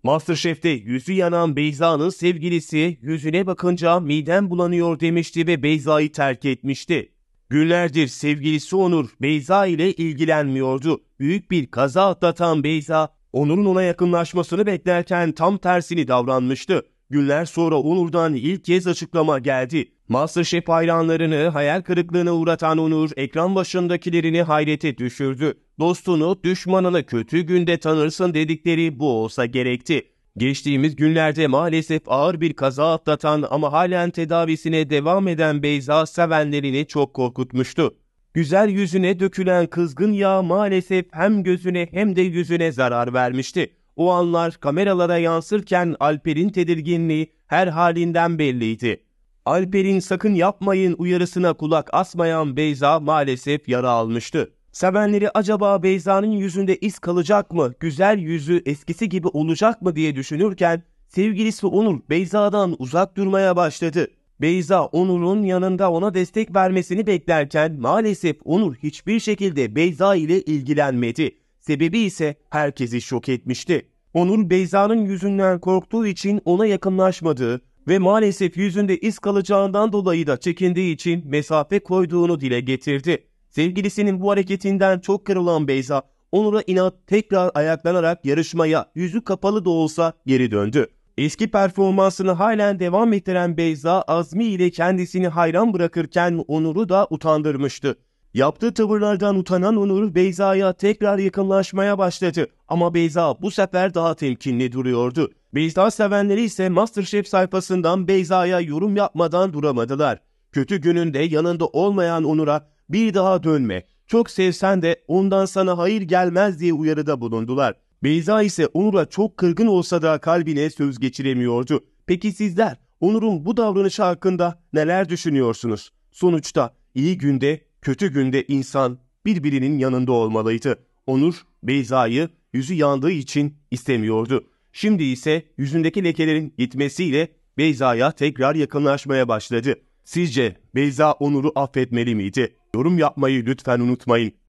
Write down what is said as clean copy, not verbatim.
MasterChef'te yüzü yanan Beyza'nın sevgilisi yüzüne bakınca midem bulanıyor demişti ve Beyza'yı terk etmişti. Günlerdir sevgilisi Onur Beyza ile ilgilenmiyordu. Büyük bir kaza atlatan Beyza, Onur'un ona yakınlaşmasını beklerken tam tersini davranmıştı. Günler sonra Onur'dan ilk kez açıklama geldi. MasterChef hayranlarını hayal kırıklığına uğratan Onur, ekran başındakilerini hayrete düşürdü. Dostunu, düşmanını kötü günde tanırsın dedikleri bu olsa gerekti. Geçtiğimiz günlerde maalesef ağır bir kaza atlatan ama halen tedavisine devam eden Beyza sevenlerini çok korkutmuştu. Güzel yüzüne dökülen kızgın yağ maalesef hem gözüne hem de yüzüne zarar vermişti. O anlar kameralara yansırken Alper'in tedirginliği her halinden belliydi. Alper'in sakın yapmayın uyarısına kulak asmayan Beyza maalesef yara almıştı. Sevenleri acaba Beyza'nın yüzünde iz kalacak mı, güzel yüzü eskisi gibi olacak mı diye düşünürken sevgilisi Onur Beyza'dan uzak durmaya başladı. Beyza Onur'un yanında ona destek vermesini beklerken maalesef Onur hiçbir şekilde Beyza ile ilgilenmedi. Sebebi ise herkesi şok etmişti. Onur Beyza'nın yüzünden korktuğu için ona yakınlaşmadığı ve maalesef yüzünde iz kalacağından dolayı da çekindiği için mesafe koyduğunu dile getirdi. Sevgilisinin bu hareketinden çok kırılan Beyza, Onur'a inat tekrar ayaklanarak yarışmaya yüzü kapalı da olsa geri döndü. Eski performansını halen devam ettiren Beyza, azmi ile kendisini hayran bırakırken Onur'u da utandırmıştı. Yaptığı tavırlardan utanan Onur, Beyza'ya tekrar yakınlaşmaya başladı. Ama Beyza bu sefer daha temkinli duruyordu. Beyza sevenleri ise MasterChef sayfasından Beyza'ya yorum yapmadan duramadılar. Kötü gününde yanında olmayan Onur'a bir daha dönme, çok sevsen de ondan sana hayır gelmez diye uyarıda bulundular. Beyza ise Onur'a çok kırgın olsa da kalbine söz geçiremiyordu. Peki sizler Onur'un bu davranışı hakkında neler düşünüyorsunuz? Sonuçta iyi günde, kötü günde insan birbirinin yanında olmalıydı. Onur, Beyza'yı yüzü yandığı için istemiyordu. Şimdi ise yüzündeki lekelerin gitmesiyle Beyza'ya tekrar yakınlaşmaya başladı. Sizce Beyza Onur'u affetmeli miydi? Yorum yapmayı lütfen unutmayın.